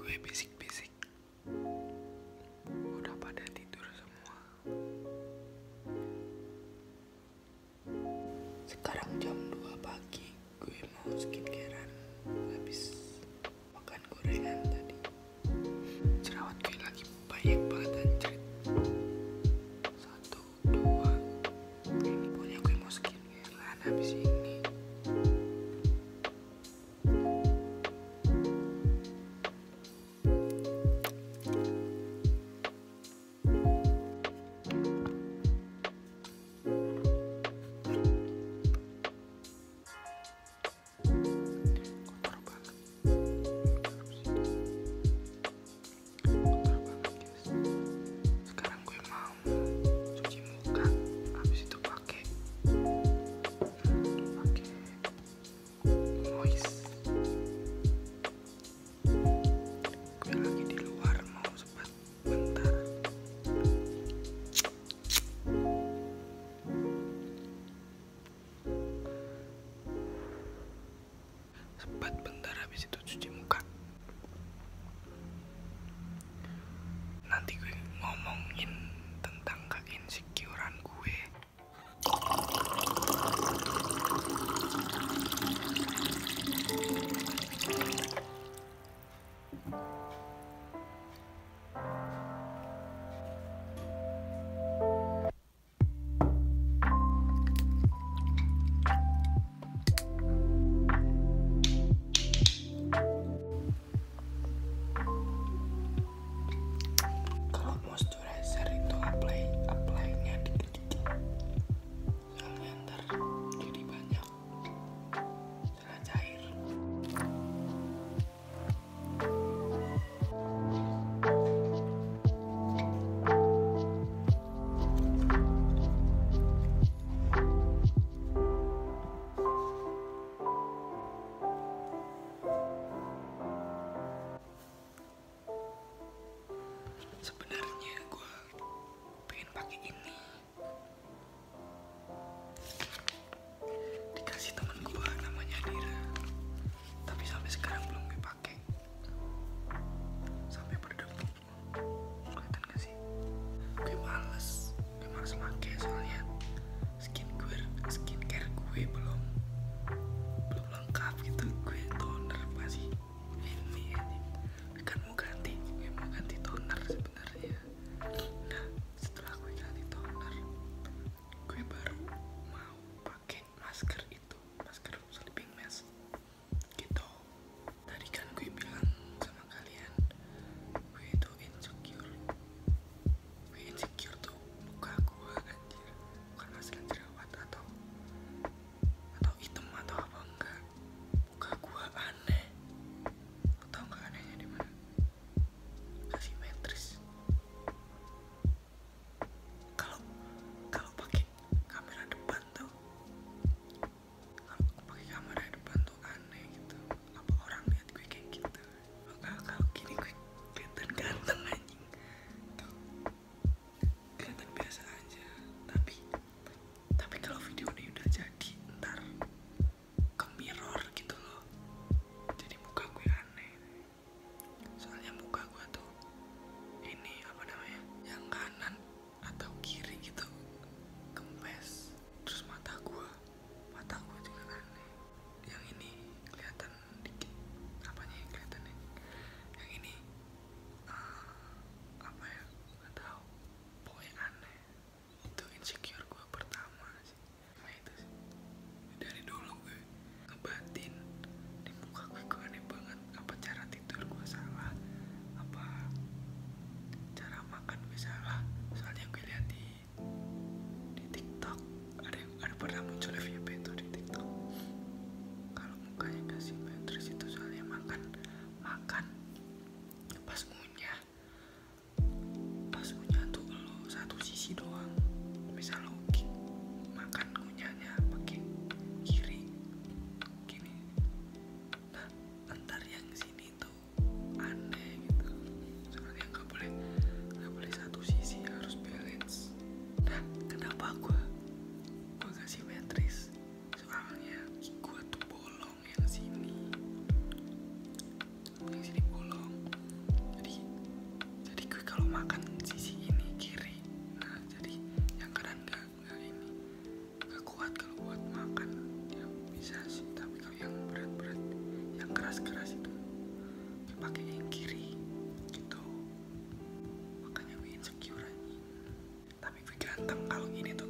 gue bisik-bisik. Udah pada tidur semua. Sekarang jam 2 pagi. Gue mau skincarean. Habis makan gorengan tadi. Jerawat gue lagi banyak banget anjrit. 1, 2. Ini pokoknya gue mau skincarean habis ini. Sempat bentar habis itu cuci muka. Nanti gue ngomongin tentang keinsecurean gue. Sebenarnya gue pengen pakai ini. Dikasih temen gue namanya Dira. Tapi sampai sekarang belum gue pakai. Sampai berdebu. Kelihatan gak sih? Gue males pakai soalnya skincare gue belum lengkap gitu. Gue toner masih ini kan mau ganti. Gue mau ganti toner sebenarnya. Nah, setelah gue ganti toner, gue baru mau pakai masker itu, masker sleeping mask gitu. Tadi kan gue bilang sama kalian, gue itu insecure. Gue insecure tuh muka gue anjir, bukan masalah jerawat atau tentang kalau gini tuh